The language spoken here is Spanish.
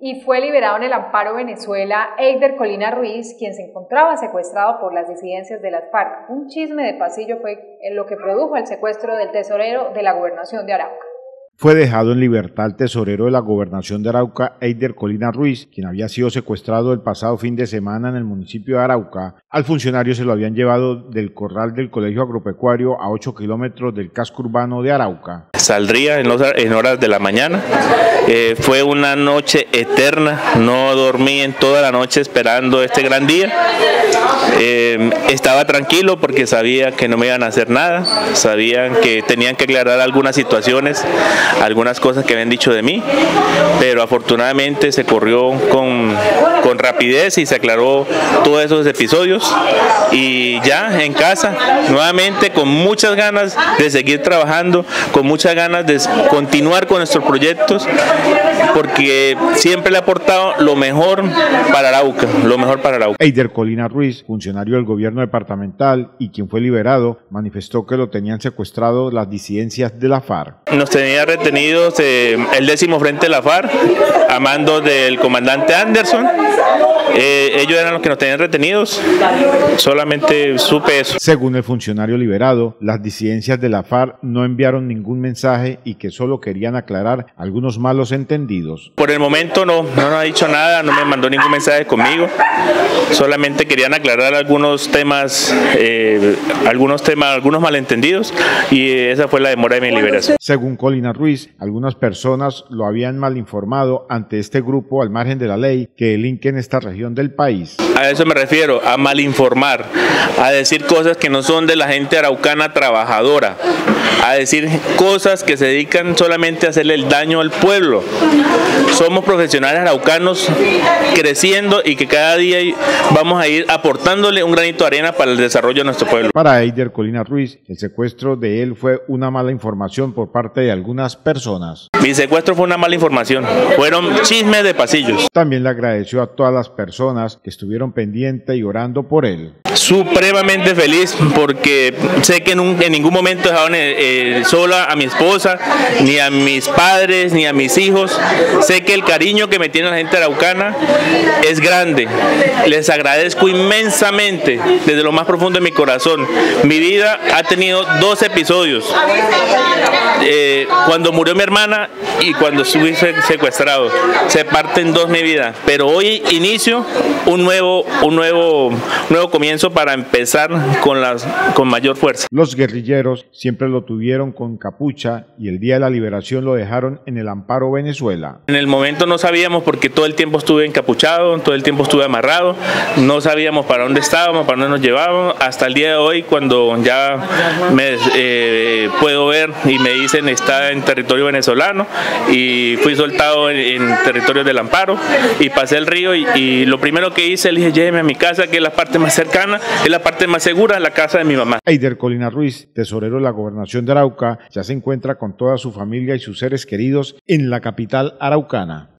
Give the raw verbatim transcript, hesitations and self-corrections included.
Y fue liberado en el Amparo Venezuela Eider Colina Ruiz, quien se encontraba secuestrado por las disidencias de las FARC. Un chisme de pasillo fue lo que produjo el secuestro del tesorero de la Gobernación de Arauca. Fue dejado en libertad el tesorero de la Gobernación de Arauca, Eider Colina Ruiz, quien había sido secuestrado el pasado fin de semana en el municipio de Arauca. Al funcionario se lo habían llevado del corral del Colegio Agropecuario a ocho kilómetros del casco urbano de Arauca. Saldría en, los, en horas de la mañana. Eh, fue una noche eterna, no dormí en toda la noche esperando este gran día. Eh, estaba tranquilo porque sabía que no me iban a hacer nada, sabían que tenían que aclarar algunas situaciones, algunas cosas que habían dicho de mí, pero afortunadamente se corrió con, con rapidez y se aclaró todos esos episodios, y ya en casa nuevamente con muchas ganas de seguir trabajando, con muchas ganas de continuar con nuestros proyectos, porque siempre le ha aportado lo mejor para Arauca, lo mejor para Arauca. Eider Colina Ruiz, funcionario del gobierno departamental y quien fue liberado, manifestó que lo tenían secuestrado las disidencias de la FARC. Nos tenía retenidos eh, el décimo frente de la FARC, a mando del comandante Anderson. Eh, ellos eran los que nos tenían retenidos, solamente supe eso. Según el funcionario liberado, las disidencias de la FARC no enviaron ningún mensaje y que solo querían aclarar algunos malos entendidos. Por el momento no, no nos ha dicho nada, no me mandó ningún mensaje conmigo, solamente querían aclarar algunos temas, eh, algunos temas, algunos malentendidos, y esa fue la demora de mi liberación. Según Colina Ruiz, algunas personas lo habían mal informado ante este grupo al margen de la ley que delinque en esta región del país. A eso me refiero, a malinformar, a decir cosas que no son de la gente araucana trabajadora, a decir cosas que se dedican solamente a hacerle el daño al pueblo. Somos profesionales araucanos creciendo y que cada día vamos a ir aportándole un granito de arena para el desarrollo de nuestro pueblo. Para Eider Colina Ruiz, el secuestro de él fue una mala información por parte de algunas personas. Mi secuestro fue una mala información, fueron chismes de pasillos. También le agradeció a todas las personas que estuvieron pendientes y orando por él. Supremamente feliz porque sé que en, un, en ningún momento dejaron eh, sola a mi esposa, ni a mis padres, ni a mis hijos. Sé que el cariño que me tiene la gente araucana es grande. Les agradezco inmensamente desde lo más profundo de mi corazón. Mi vida ha tenido dos episodios. Eh, cuando murió mi hermana y cuando estuve secuestrado. Se parte en dos mi vida. Pero hoy inicio un nuevo, un nuevo, un nuevo comienzo para empezar con, las, con mayor fuerza. Los guerrilleros siempre lo tuvieron con capucha y el día de la liberación lo dejaron en el Amparo Venezuela. En el momento no sabíamos porque todo el tiempo estuve encapuchado, todo el tiempo estuve amarrado, no sabíamos para dónde estábamos, para dónde nos llevábamos, hasta el día de hoy cuando ya me eh, puedo ver y me dicen está en territorio venezolano, y fui soltado en, en territorio del Amparo y pasé el río y, y lo primero que hice, le dije lléveme a mi casa, que es la parte más cercana, es la parte más segura, la casa de mi mamá. Eider Colina Ruiz, tesorero de la Gobernación de Arauca, ya se encuentra con toda su familia y sus seres queridos en la capital araucana.